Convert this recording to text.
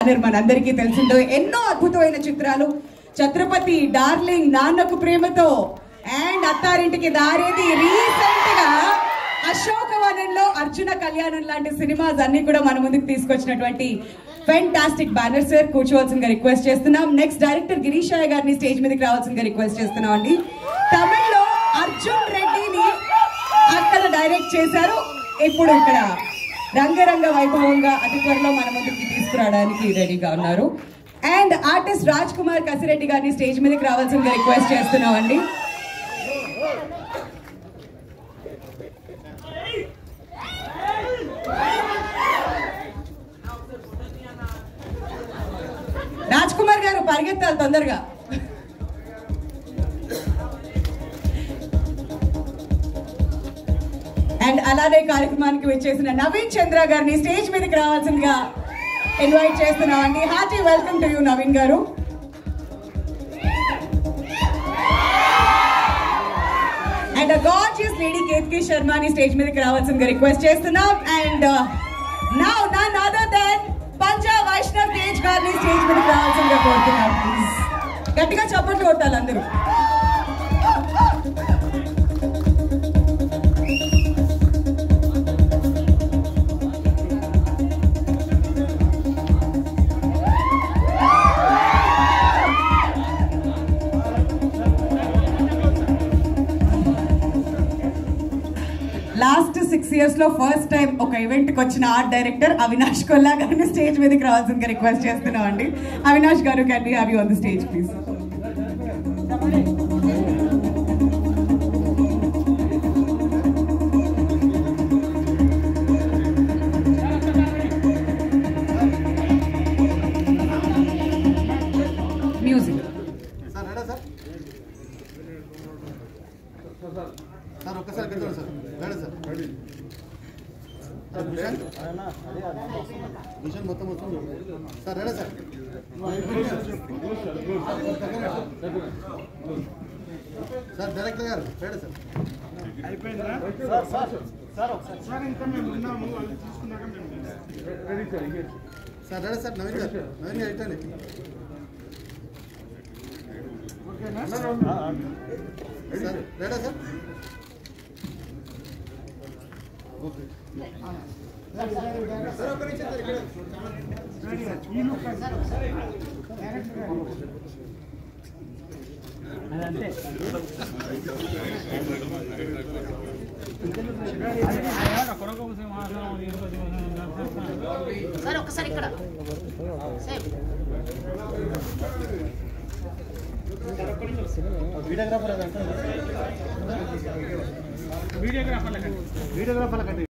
మనందరికీ తెలిసిందో ఎన్నో అద్భుతమైన చిత్రాలు Chhatrapati, darling, Nannaku Prematho and Attarintiki Daredi, recent గా అశోకవనంలో అర్జున కళ్యాణం లాంటి సినిమాస్ అన్ని కూడా మన ముందుకు తీసుకొచ్చినటువంటి ఫెంటాస్టిక్ బ్యానర్ సార్ కూర్చోవాల్సిందిగా రిక్వెస్ట్ చేస్తున్నాం. నెక్స్ట్ డైరెక్టర్ గిరీషాయ గారిని స్టేజ్ మీదకి రావాల్సిందిగా రిక్వెస్ట్ చేస్తున్నాం అండి. తమిళ్లో అర్జున్ రెడ్డిని అక్కడ డైరెక్ట్ చేశారు. ఇప్పుడు ఇక్కడ రంగరంగ వైభవంగా అతి త్వరలో మన ముందుకి తీసుకురావడానికి రెడీగా ఉన్నారు. అండ్ ఆర్టిస్ట్ రాజ్ కుమార్ కసిరెడ్డి గారిని స్టేజ్ మీదకి రావాల్సిందిగా రిక్వెస్ట్ చేస్తున్నాం అండి. రాజ్ కుమార్ గారు పరిగెత్తాలి తొందరగా. అండ్ అలానే కార్యక్రమానికి వచ్చేసిన నవీన్ చంద్ర గారిని స్టేజ్ మీదకి రావాల్సిందిగా ఇన్వైట్ చేస్తున్నాం అండి. Hearty welcome to you Naveen గారు. అండ్ గార్జియస్ లేడీ కేత్కి శర్మని స్టేజ్ మీదకి రావాల్సిందిగా రిక్వెస్ట్ చేస్తున్నాం. And now none other than Panja Vaishnav Tej గారిని స్టేజ్ మీదకి రావాల్సిందిగా కోరుతున్నాం. ప్లీజ్ గట్టిగా చప్పట్లు కొట్టాలి అందరూ. లాస్ట్ 6 years లో ఫస్ట్ టైం ఒక ఈవెంట్ కి వచ్చిన ఆర్ట్ డైరెక్టర్ అవినాష్ కొల్లా గారిని స్టేజ్ మీదకి రావాల్సిందిగా రిక్వెస్ట్ చేస్తున్నాం అండి. అవినాష్ గారు, can we have you on the stage please. Music sir ఒక్కసారి కట్టారు సార్. మేడం సార్ మిషన్ మొత్తం sir ready sir. Sir director గారు రెడీ సార్. అయిపోయిందా సార్ ఇంకా మేము ఉన్నాము, వాళ్ళు తీసుకున్నాక మేము ready sir ready sir. Naveen గారు, నవీన్ గారు ఇట్టండి. ఓకేనా sir ready sir. Okay sir ఒక్కసారి ఇక్కడ వీడియోగ్రాఫర్ల కంటే